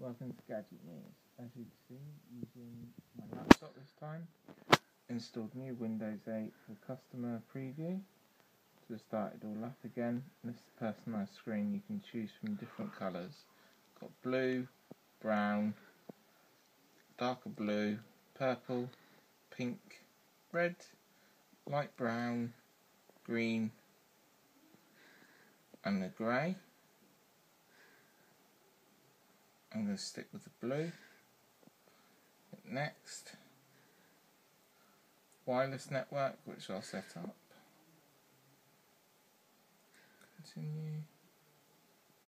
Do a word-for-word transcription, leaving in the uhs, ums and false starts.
welcome to Gadget News. As you can see, using my laptop this time, installed new Windows eight for customer preview. To start it all up again, this is a personalised screen. You can choose from different colours. Got blue, brown, darker blue, purple, pink, red, light brown, green and the grey. I'm going to stick with the blue. Next, wireless network, which I'll set up. Continue.